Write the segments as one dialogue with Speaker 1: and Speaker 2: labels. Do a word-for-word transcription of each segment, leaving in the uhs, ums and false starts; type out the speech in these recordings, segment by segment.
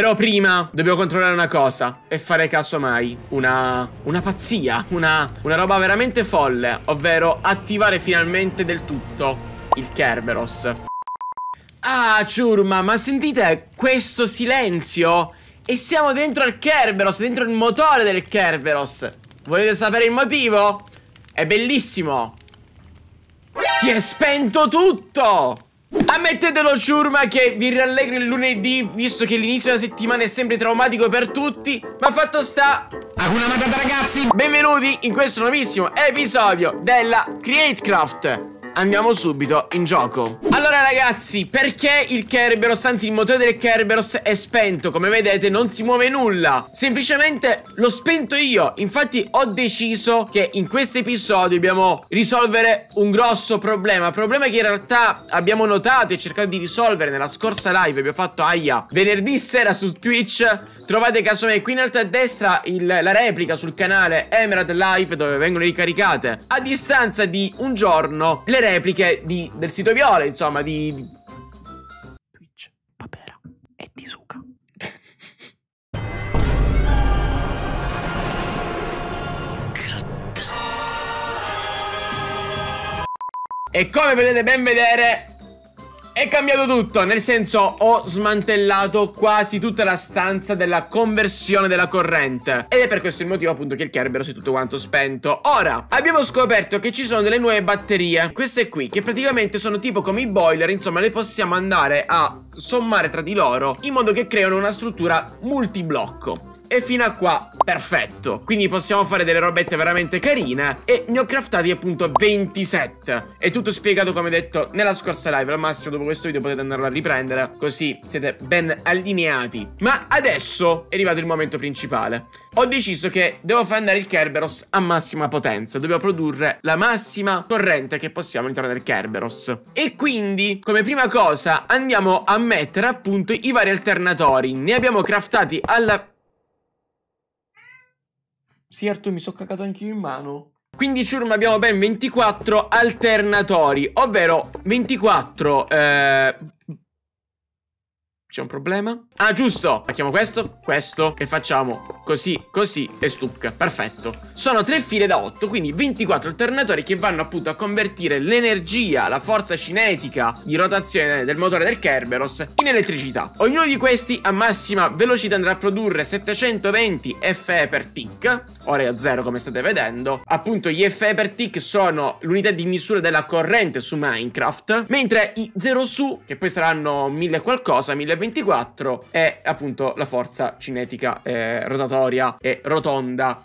Speaker 1: Però prima dobbiamo controllare una cosa e fare casomai una, una pazzia, una, una roba veramente folle, ovvero attivare finalmente del tutto il Kerberos. Ah, ciurma, ma sentite questo silenzio? E siamo dentro al Kerberos, dentro il motore del Kerberos. Volete sapere il motivo? È bellissimo. Si è spento tutto! Ammettetelo, ciurma, che vi rallegri il lunedì, visto che l'inizio della settimana è sempre traumatico per tutti. Ma fatto sta,
Speaker 2: Hakuna Matata, ragazzi!
Speaker 1: benvenuti in questo nuovissimo episodio della CreateCraft. Andiamo subito in gioco. Allora ragazzi, perché il Kerberos, anzi il motore del Kerberos è spento? Come vedete non si muove nulla. Semplicemente l'ho spento io. Infatti ho deciso che in questo episodio dobbiamo risolvere un grosso problema. Problema che in realtà abbiamo notato e cercato di risolvere nella scorsa live. Abbiamo fatto aia venerdì sera su Twitch. Trovate casomai qui in alto a destra il, la replica sul canale Emerald Live, dove vengono ricaricate a distanza di un giorno le repliche di, del sito Viola, insomma, di, di... Twitch, Papera e Tisuka. E come potete ben vedere è cambiato tutto, nel senso ho smantellato quasi tutta la stanza della conversione della corrente. Ed è per questo il motivo appunto che il Kerberos è tutto quanto spento. Ora, abbiamo scoperto che ci sono delle nuove batterie, queste qui, che praticamente sono tipo come i boiler, insomma le possiamo andare a sommare tra di loro in modo che creano una struttura multiblocco. E fino a qua perfetto. Quindi possiamo fare delle robette veramente carine. E ne ho craftati appunto ventisette. È tutto spiegato come detto nella scorsa live. Al massimo dopo questo video potete andarlo a riprendere, così siete ben allineati. Ma adesso è arrivato il momento principale. Ho deciso che devo far andare il Kerberos a massima potenza. Dobbiamo produrre la massima corrente che possiamo all'interno del Kerberos. E quindi come prima cosa andiamo a mettere appunto i vari alternatori. Ne abbiamo craftati alla... Sì, Artù, mi sono cagato anche io in mano. Quindi, ciurma, abbiamo ben ventiquattro alternatori, ovvero ventiquattro... Eh... C'è un problema? Ah, giusto! Facciamo questo, questo e facciamo così, così e stucca. Perfetto. Sono tre file da otto, quindi ventiquattro alternatori che vanno appunto a convertire l'energia, la forza cinetica di rotazione del motore del Kerberos in elettricità. Ognuno di questi a massima velocità andrà a produrre settecentoventi F E per tick. Ora è a zero come state vedendo. Appunto gli F E per tick sono l'unità di misura della corrente su Minecraft, mentre i zero su, che poi saranno mille qualcosa, mille ventiquattro, è appunto la forza cinetica eh, rotatoria e rotonda.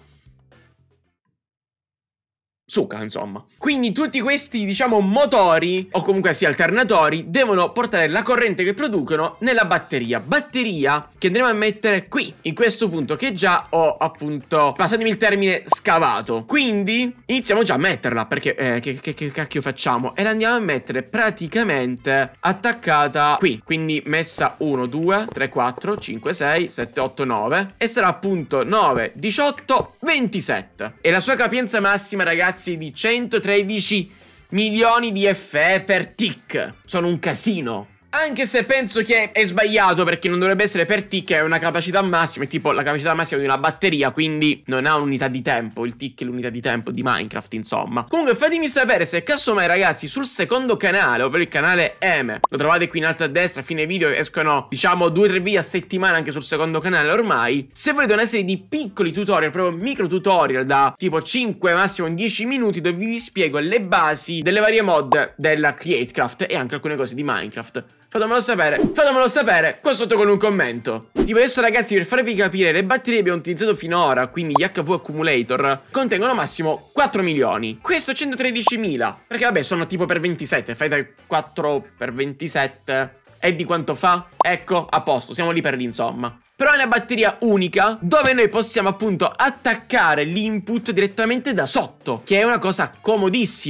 Speaker 1: Succa, insomma. Quindi tutti questi, diciamo, motori, o comunque sia alternatori, devono portare la corrente che producono nella batteria. Batteria che andremo a mettere qui, in questo punto, che già ho, appunto, passatemi il termine, scavato. Quindi iniziamo già a metterla, perché, eh, che, che, che cacchio facciamo? E la andiamo a mettere praticamente attaccata qui. Quindi messa uno, due, tre, quattro, cinque, sei, sette, otto, nove. E sarà appunto nove, diciotto, ventisette. E la sua capienza massima, ragazzi, di centotredici milioni di F E per tick. Sono un casino. Anche se penso che è sbagliato, perché non dovrebbe essere per tick, è una capacità massima, è tipo la capacità massima di una batteria, quindi non ha un'unità di tempo. Il tick è l'unità di tempo di Minecraft, insomma. Comunque fatemi sapere se casomai, ragazzi, sul secondo canale, ovvero il canale M, lo trovate qui in alto a destra, a fine video escono, diciamo, due o tre video a settimana anche sul secondo canale ormai. Se volete una serie di piccoli tutorial, proprio micro tutorial da tipo cinque, massimo dieci minuti, dove vi spiego le basi delle varie mod della CreateCraft e anche alcune cose di Minecraft, fatemelo sapere, fatemelo sapere qua sotto con un commento. Tipo adesso, ragazzi, per farvi capire, le batterie che abbiamo utilizzato finora, quindi gli H V Accumulator, contengono massimo quattro milioni. Questo centotredicimila, perché vabbè sono tipo per ventisette, fate quattro per ventisette. E di quanto fa? Ecco, a posto, siamo lì per lì, insomma. Però è una batteria unica, dove noi possiamo appunto attaccare l'input direttamente da sotto, che è una cosa comodissima.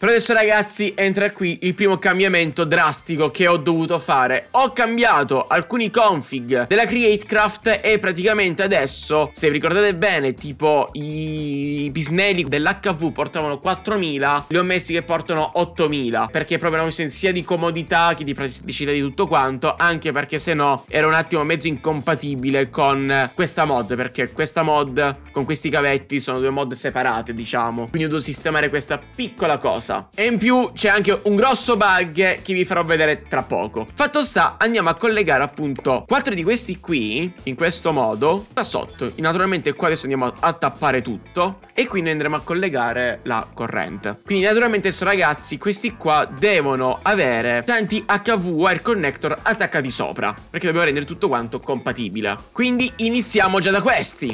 Speaker 1: Però adesso ragazzi entra qui il primo cambiamento drastico che ho dovuto fare. Ho cambiato alcuni config della CreateCraft e praticamente adesso, se vi ricordate bene, tipo i, i pisnelli dell'H V portavano quattromila, li ho messi che portano ottomila, perché è proprio una questione sia di comodità che di praticità di tutto quanto, anche perché se no era un attimo mezzo incompatibile con questa mod, perché questa mod con questi cavetti sono due mod separate, diciamo. Quindi ho dovuto sistemare questa piccola cosa. E in più c'è anche un grosso bug che vi farò vedere tra poco. Fatto sta, andiamo a collegare appunto quattro di questi qui in questo modo da sotto. Naturalmente qua adesso andiamo a tappare tutto e quindi andremo a collegare la corrente. Quindi naturalmente adesso ragazzi questi qua devono avere tanti H V wire connector attaccati sopra, perché dobbiamo rendere tutto quanto compatibile. Quindi iniziamo già da questi.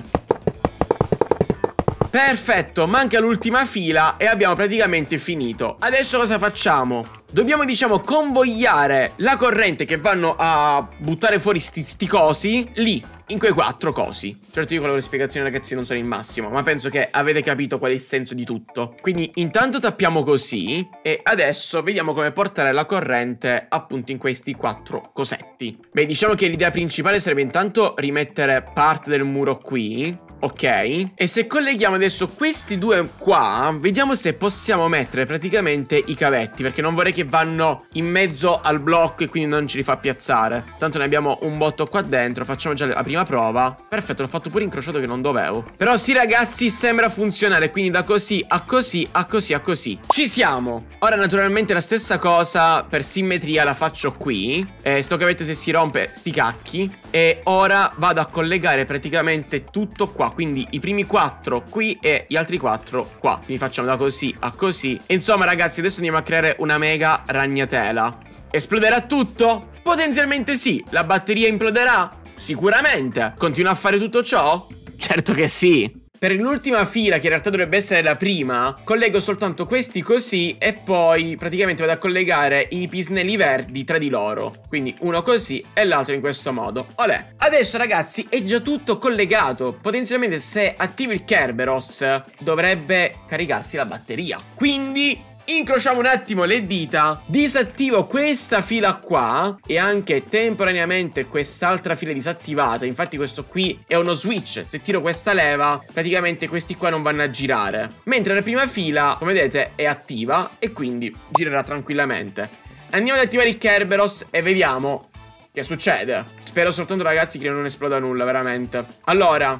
Speaker 1: Perfetto, manca l'ultima fila e abbiamo praticamente finito. Adesso cosa facciamo? Dobbiamo, diciamo, convogliare la corrente che vanno a buttare fuori sti, sti cosi lì, in quei quattro cosi. Certo io con le spiegazioni ragazzi non sono il massimo, ma penso che avete capito qual è il senso di tutto. Quindi intanto tappiamo così e adesso vediamo come portare la corrente appunto in questi quattro cosetti. Beh, diciamo che l'idea principale sarebbe intanto rimettere parte del muro qui. Ok, e se colleghiamo adesso questi due qua, vediamo se possiamo mettere praticamente i cavetti, perché non vorrei che vanno in mezzo al blocco e quindi non ce li fa piazzare. Tanto ne abbiamo un botto qua dentro, facciamo già la prima prova. Perfetto, l'ho fatto pure incrociato che non dovevo. Però sì ragazzi, sembra funzionare, quindi da così a così a così a così. Ci siamo. Ora naturalmente la stessa cosa per simmetria la faccio qui. eh, Sto cavetto se si rompe sti cacchi. E ora vado a collegare praticamente tutto qua, quindi i primi quattro qui e gli altri quattro qua. Quindi facciamo da così a così. E insomma ragazzi adesso andiamo a creare una mega ragnatela. Esploderà tutto? Potenzialmente sì. La batteria imploderà? Sicuramente. Continua a fare tutto ciò? Certo che sì. Per l'ultima fila, che in realtà dovrebbe essere la prima, collego soltanto questi così e poi praticamente vado a collegare i pisnelli verdi tra di loro. Quindi uno così e l'altro in questo modo. Olè. Adesso ragazzi è già tutto collegato. Potenzialmente se attivo il Kerberos dovrebbe caricarsi la batteria. Quindi incrociamo un attimo le dita, disattivo questa fila qua e anche temporaneamente quest'altra fila disattivata. Infatti questo qui è uno switch, se tiro questa leva praticamente questi qua non vanno a girare, mentre la prima fila come vedete è attiva e quindi girerà tranquillamente. Andiamo ad attivare il Kerberos e vediamo che succede. Spero soltanto ragazzi che non esploda nulla veramente. Allora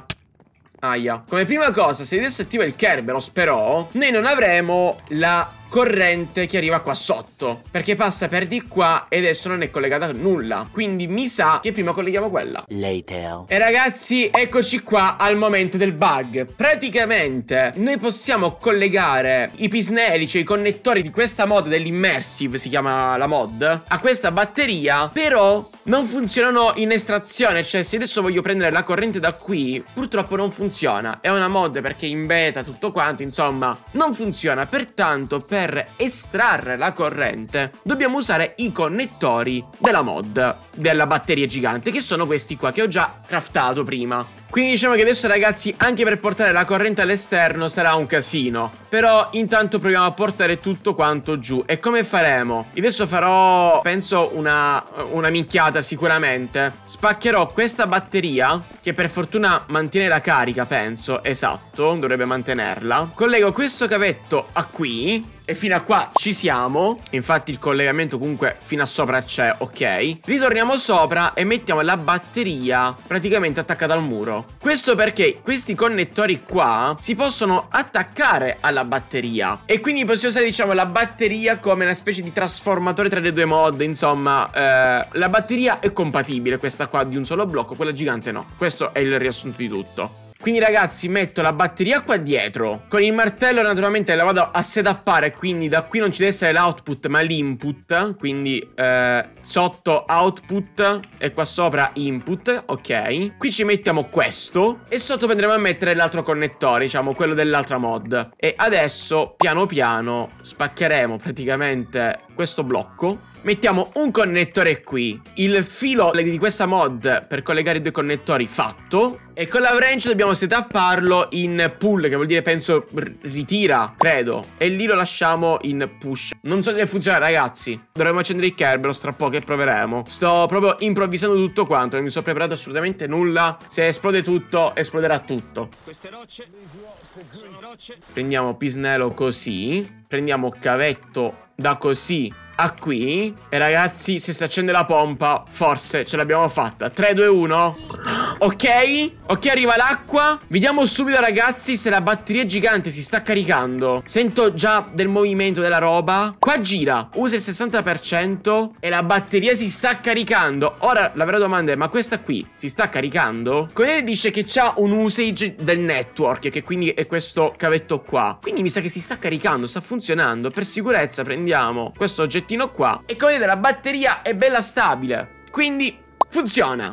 Speaker 1: aia. Come prima cosa, se adesso attiva il Kerberos però noi non avremo la corrente che arriva qua sotto, perché passa per di qua e adesso non è collegata a nulla. Quindi mi sa che prima colleghiamo quella. Later. E ragazzi eccoci qua al momento del bug. Praticamente noi possiamo collegare i pisnelli, cioè i connettori di questa mod dell'immersive, si chiama la mod, a questa batteria, però non funzionano in estrazione. Cioè se adesso voglio prendere la corrente da qui purtroppo non funziona. È una mod perché in beta tutto quanto, insomma non funziona. Pertanto per Per estrarre la corrente dobbiamo usare i connettori della mod della batteria gigante, che sono questi qua che ho già craftato prima. Quindi diciamo che adesso ragazzi anche per portare la corrente all'esterno sarà un casino. Però intanto proviamo a portare tutto quanto giù. E come faremo? Io adesso farò penso una, una minchiata sicuramente. Spaccherò questa batteria che per fortuna mantiene la carica, penso. Esatto, dovrebbe mantenerla. Collego questo cavetto a qui e fino a qua ci siamo. Infatti il collegamento comunque fino a sopra c'è, ok. Ritorniamo sopra e mettiamo la batteria praticamente attaccata al muro. Questo perché questi connettori qua si possono attaccare alla batteria e quindi possiamo usare diciamo la batteria come una specie di trasformatore tra le due mod. Insomma eh, la batteria è compatibile, questa qua di un solo blocco, quella gigante no. Questo è il riassunto di tutto. Quindi ragazzi metto la batteria qua dietro. Con il martello naturalmente la vado a setappare. Quindi da qui non ci deve essere l'output ma l'input. Quindi eh, sotto output e qua sopra input. Ok. Qui ci mettiamo questo e sotto andremo a mettere l'altro connettore, diciamo quello dell'altra mod. E adesso piano piano spaccheremo praticamente questo blocco. Mettiamo un connettore qui. Il filo di questa mod per collegare i due connettori fatto. E con la wrench dobbiamo setapparlo in pull, che vuol dire penso ritira, credo. E lì lo lasciamo in push. Non so se funziona, ragazzi. Dovremmo accendere il Kerberos tra poco e proveremo. Sto proprio improvvisando tutto quanto. Non mi sono preparato assolutamente nulla. Se esplode tutto, esploderà tutto. Queste rocce sono rocce. Prendiamo pisnello così. Prendiamo cavetto da così a qui. E ragazzi, se si accende la pompa, forse ce l'abbiamo fatta. Tre, due, uno. Ok. Ok, arriva l'acqua. Vediamo subito, ragazzi, se la batteria gigante si sta caricando. Sento già del movimento della roba. Qua gira, usa il sessanta per cento e la batteria si sta caricando. Ora la vera domanda è: ma questa qui si sta caricando? Come dice che c'ha un usage del network, che quindi è questo cavetto qua. Quindi mi sa che si sta caricando, sta funzionando. Per sicurezza prendiamo questo oggettino qua. E come vedete la batteria è bella stabile, quindi funziona.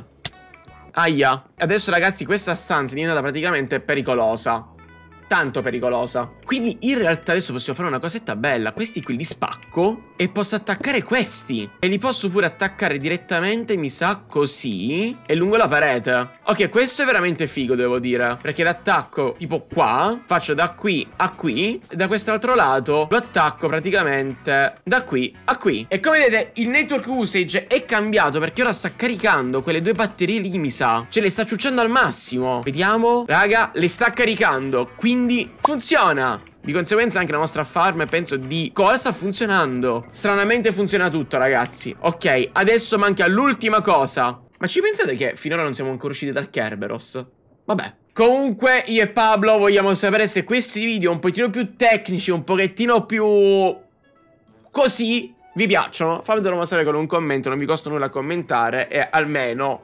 Speaker 1: Aia. Adesso, ragazzi, questa stanza è diventata praticamente pericolosa. Tanto pericolosa. Quindi in realtà adesso possiamo fare una cosetta bella. Questi qui li spacco e posso attaccare questi. E li posso pure attaccare direttamente, mi sa, così, e lungo la parete. Ok, questo è veramente figo, devo dire, perché l'attacco tipo qua, faccio da qui a qui, e da quest'altro lato lo attacco praticamente da qui a qui. E come vedete il network usage è cambiato, perché ora sta caricando quelle due batterie lì, mi sa. Cioè le sta ciucciando al massimo. Vediamo. Raga, le sta caricando. Quindi funziona. Di conseguenza anche la nostra farm, penso, di cosa sta funzionando. Stranamente funziona tutto, ragazzi. Ok, adesso manca l'ultima cosa. Ma ci pensate che finora non siamo ancora usciti dal Kerberos? Vabbè. Comunque io e Pablo vogliamo sapere se questi video un pochettino più tecnici, un pochettino più così, vi piacciono. Fatemelo mostrare con un commento, non vi costa nulla commentare. E almeno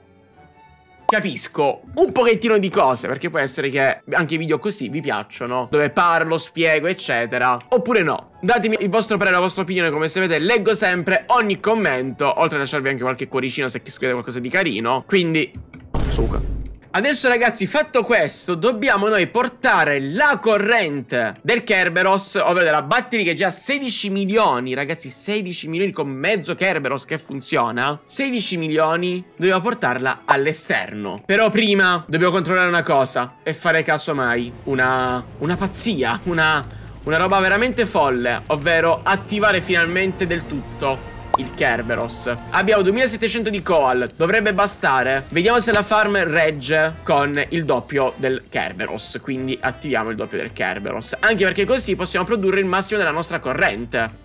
Speaker 1: capisco un pochettino di cose, perché può essere che anche i video così vi piacciono, dove parlo, spiego, eccetera. Oppure no. Datemi il vostro parere, la vostra opinione. Come sapete, leggo sempre ogni commento, oltre a lasciarvi anche qualche cuoricino se scrivete qualcosa di carino. Quindi, suca. Adesso, ragazzi, fatto questo, dobbiamo noi portare la corrente del Kerberos, ovvero della batteria, che già ha sedici milioni, ragazzi, sedici milioni con mezzo Kerberos che funziona. sedici milioni, dobbiamo portarla all'esterno. Però prima dobbiamo controllare una cosa e fare casomai una, una pazzia, una, una roba veramente folle, ovvero attivare finalmente del tutto il Kerberos. Abbiamo duemilasettecento di coal, dovrebbe bastare. Vediamo se la farm regge con il doppio del Kerberos. Quindi attiviamo il doppio del Kerberos, anche perché così possiamo produrre il massimo della nostra corrente.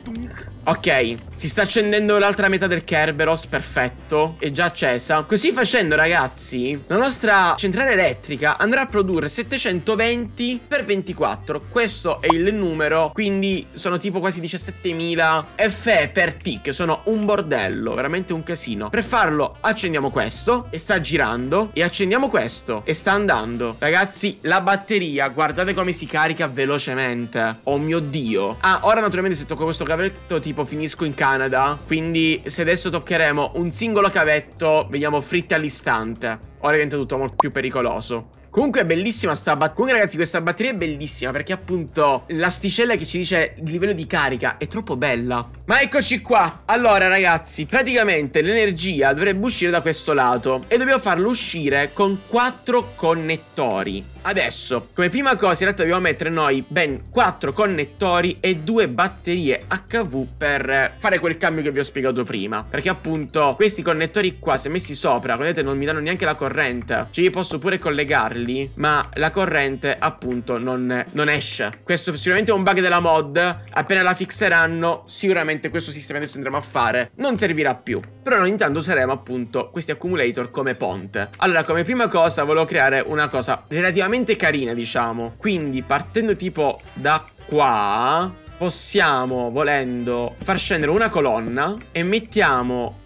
Speaker 1: Ok, si sta accendendo l'altra metà del Kerberos, perfetto, è già accesa. Così facendo, ragazzi, la nostra centrale elettrica andrà a produrre settecentoventi per ventiquattro. Questo è il numero, quindi sono tipo quasi diciassettemila F E per tick. Sono un bordello, veramente un casino. Per farlo accendiamo questo e sta girando, e accendiamo questo e sta andando. Ragazzi, la batteria, guardate come si carica velocemente. Oh mio Dio. Ah, ora naturalmente se tocco questo cavetto tipo finisco in Canada, quindi se adesso toccheremo un singolo cavetto vediamo fritte all'istante. Ora diventa tutto molto più pericoloso. Comunque è bellissima sta batteria. Comunque, ragazzi, questa batteria è bellissima, perché appunto l'asticella che ci dice il livello di carica è troppo bella. Ma eccoci qua. Allora, ragazzi, praticamente l'energia dovrebbe uscire da questo lato e dobbiamo farlo uscire con quattro connettori. Adesso, come prima cosa, in realtà dobbiamo mettere noi ben quattro connettori e due batterie H V per fare quel cambio che vi ho spiegato prima. Perché appunto questi connettori qua, se messi sopra, vedete, non mi danno neanche la corrente. Cioè io posso pure collegarli, ma la corrente appunto non, non esce. Questo sicuramente è un bug della mod. Appena la fixeranno, sicuramente questo sistema adesso andremo a fare non servirà più. Però noi intanto useremo appunto questi accumulator come ponte. Allora, come prima cosa volevo creare una cosa relativamente carina, diciamo. Quindi partendo tipo da qua possiamo, volendo, far scendere una colonna e mettiamo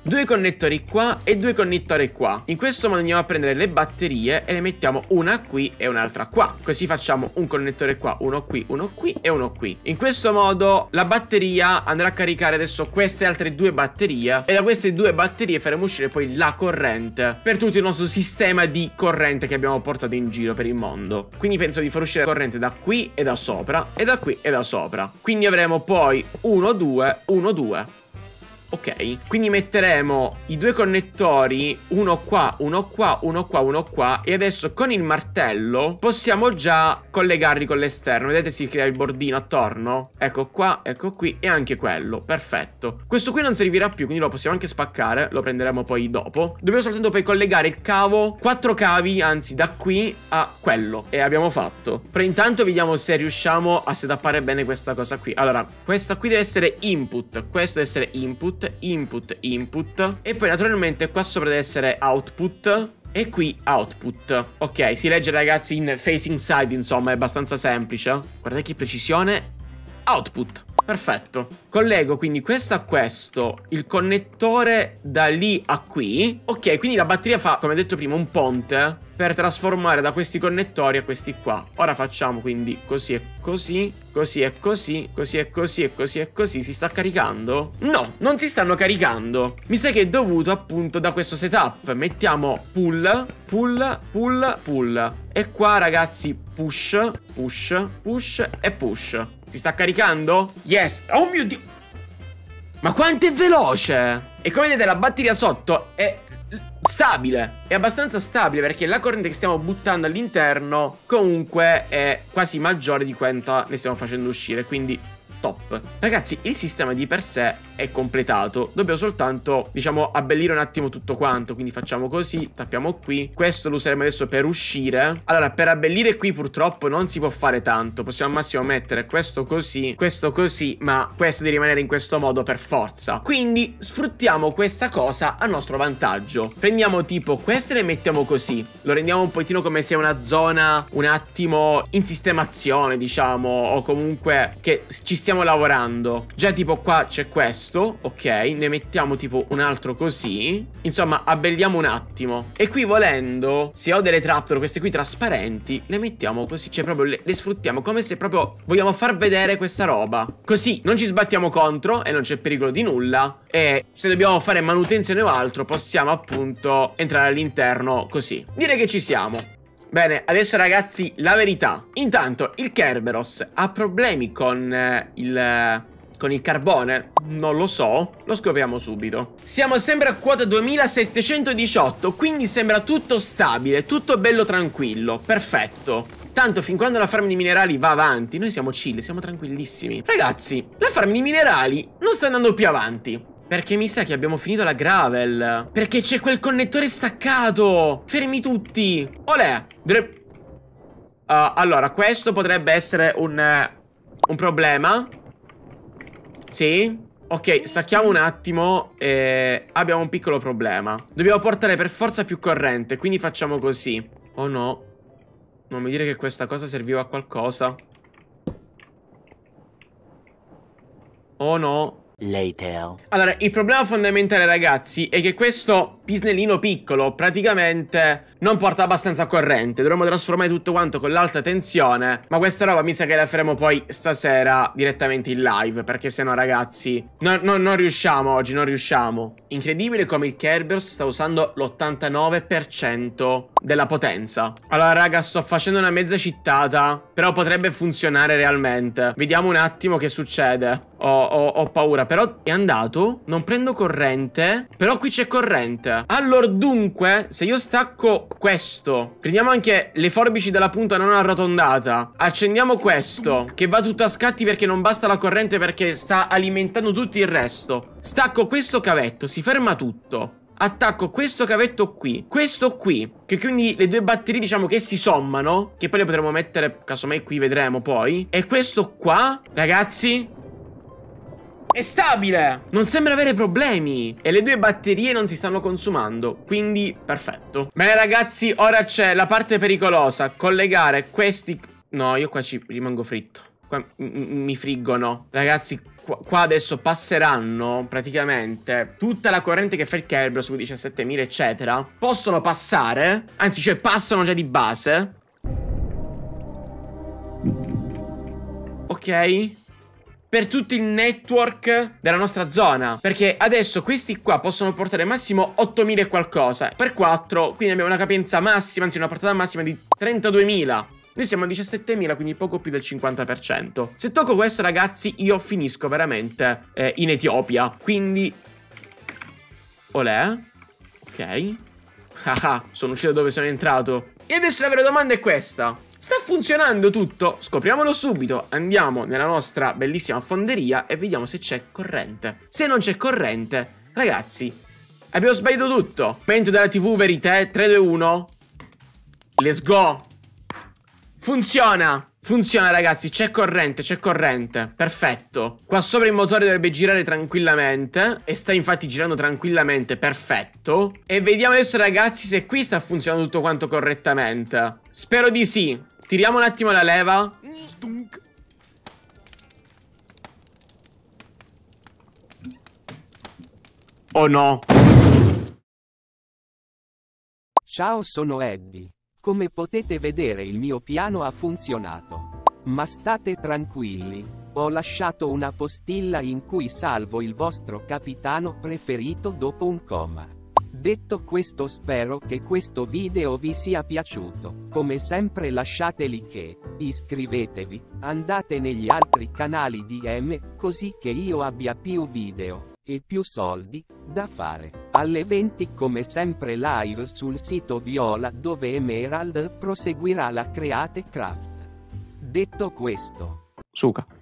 Speaker 1: due connettori qua e due connettori qua. In questo modo andiamo a prendere le batterie e le mettiamo una qui e un'altra qua. Così facciamo un connettore qua, uno qui, uno qui e uno qui. In questo modo la batteria andrà a caricare adesso queste altre due batterie e da queste due batterie faremo uscire poi la corrente per tutto il nostro sistema di corrente che abbiamo portato in giro per il mondo. Quindi penso di far uscire la corrente da qui e da sopra e da qui e da sopra. Quindi avremo poi uno, due, uno, due. Ok, quindi metteremo i due connettori, uno qua, uno qua, uno qua, uno qua. E adesso con il martello possiamo già collegarli con l'esterno. Vedete, si crea il bordino attorno. Ecco qua, ecco qui e anche quello, perfetto. Questo qui non servirà più, quindi lo possiamo anche spaccare. Lo prenderemo poi dopo. Dobbiamo soltanto poi collegare il cavo, quattro cavi, anzi da qui a quello. E abbiamo fatto. Però intanto vediamo se riusciamo a setappare bene questa cosa qui. Allora, questa qui deve essere input, questo deve essere input, input, input. E poi naturalmente qua sopra deve essere output e qui output. Ok, si legge ragazzi in facing side, insomma è abbastanza semplice. Guardate che precisione. Output, perfetto. Collego quindi questo a questo, il connettore da lì a qui. Ok, quindi la batteria fa, come detto prima, un ponte per trasformare da questi connettori a questi qua. Ora facciamo quindi così e così, così e così, così e così e così e così. Si sta caricando? No, non si stanno caricando. Mi sa che è dovuto appunto da questo setup. Mettiamo pull, pull, pull, pull. E qua ragazzi push, push, push e push. Si sta caricando? Yes. Oh mio Dio. Ma quanto è veloce. E come vedete la batteria sotto è stabile, è abbastanza stabile perché la corrente che stiamo buttando all'interno comunque è quasi maggiore di quanta ne stiamo facendo uscire, quindi top. Ragazzi, il sistema di per sé è completato. Dobbiamo soltanto, diciamo, abbellire un attimo tutto quanto. Quindi facciamo così, tappiamo qui. Questo lo useremo adesso per uscire. Allora, per abbellire qui purtroppo non si può fare tanto. Possiamo al massimo mettere questo così, questo così, ma questo deve rimanere in questo modo per forza. Quindi sfruttiamo questa cosa a nostro vantaggio. Prendiamo tipo queste e le mettiamo così. Lo rendiamo un pochettino come se è una zona un attimo in sistemazione, diciamo, o comunque che ci stiamo lavorando. Già tipo qua c'è questo, ok, ne mettiamo tipo un altro così. Insomma, abbelliamo un attimo. E qui volendo, se ho delle trapdoor, queste qui trasparenti, le mettiamo così, cioè proprio le, le sfruttiamo come se proprio vogliamo far vedere questa roba. Così non ci sbattiamo contro e non c'è pericolo di nulla. E se dobbiamo fare manutenzione o altro, possiamo appunto entrare all'interno così. Direi che ci siamo. Bene, adesso ragazzi la verità. Intanto il Kerberos ha problemi con eh, il... Eh, con il carbone? Non lo so, lo scopriamo subito. Siamo sempre a quota duemilasettecentodiciotto, quindi sembra tutto stabile, tutto bello tranquillo, perfetto. Tanto fin quando la farm di minerali va avanti, noi siamo chill, siamo tranquillissimi. Ragazzi, la farm di minerali non sta andando più avanti, perché mi sa che abbiamo finito la gravel. Perché c'è quel connettore staccato. Fermi tutti. Olè. Dovrebbe... Uh, allora, questo potrebbe essere un, uh, un problema. Sì. Ok, stacchiamo un attimo e abbiamo un piccolo problema. Dobbiamo portare per forza più corrente, quindi facciamo così. Oh no. Non mi dire che questa cosa serviva a qualcosa. Oh no.
Speaker 2: Later.
Speaker 1: Allora, il problema fondamentale ragazzi è che questo pisnellino piccolo praticamente non porta abbastanza corrente. Dovremmo trasformare tutto quanto con l'alta tensione, ma questa roba mi sa che la faremo poi stasera direttamente in live, perché sennò ragazzi no, no, non riusciamo oggi, non riusciamo. Incredibile come il Kerberos sta usando l'ottantanove per cento della potenza. Allora raga, sto facendo una mezza cittata, però potrebbe funzionare realmente. Vediamo un attimo che succede. Ho, ho, ho paura. Però è andato. Non prendo corrente, però qui c'è corrente. Allora dunque, se io stacco questo, prendiamo anche le forbici della punta non arrotondata, accendiamo questo, che va tutto a scatti perché non basta la corrente, perché sta alimentando tutto il resto. Stacco questo cavetto, si ferma tutto. Attacco questo cavetto qui, questo qui, che quindi le due batterie diciamo che si sommano, che poi le potremo mettere casomai qui, vedremo poi. E questo qua, ragazzi, è stabile, non sembra avere problemi. E le due batterie non si stanno consumando, quindi perfetto. Bene ragazzi, ora c'è la parte pericolosa. Collegare questi... No, io qua ci rimango fritto. Qua mi friggono. Ragazzi, qua, qua adesso passeranno praticamente tutta la corrente che fa il Kerberos su diciassettemila eccetera. Possono passare, anzi cioè passano già di base. Ok, per tutto il network della nostra zona. Perché adesso questi qua possono portare massimo ottomila e qualcosa per quattro, quindi abbiamo una capienza massima, anzi una portata massima di trentaduemila. Noi siamo a diciassettemila, quindi poco più del cinquanta per cento. Se tocco questo, ragazzi, io finisco veramente eh, in Etiopia. Quindi olè. Ok. Haha, sono uscito dove sono entrato. E adesso la vera domanda è questa: sta funzionando tutto? Scopriamolo subito. Andiamo nella nostra bellissima fonderia e vediamo se c'è corrente. Se non c'è corrente, ragazzi, abbiamo sbagliato tutto. Momento della tivù, verité, tre, due, uno. Let's go. Funziona. Funziona, ragazzi, c'è corrente, c'è corrente. Perfetto. Qua sopra il motore dovrebbe girare tranquillamente. E sta infatti girando tranquillamente, perfetto. E vediamo adesso, ragazzi, se qui sta funzionando tutto quanto correttamente. Spero di sì. Tiriamo un attimo la leva. Oh no.
Speaker 2: Ciao, sono Eddie. Come potete vedere il mio piano ha funzionato. Ma state tranquilli, ho lasciato una postilla in cui salvo il vostro capitano preferito dopo un coma. Detto questo, spero che questo video vi sia piaciuto. Come sempre lasciate like, iscrivetevi, andate negli altri canali D M, così che io abbia più video e più soldi da fare. Alle venti come sempre live sul sito Viola, dove Emerald proseguirà la Create Craft. Detto questo,
Speaker 1: Suca.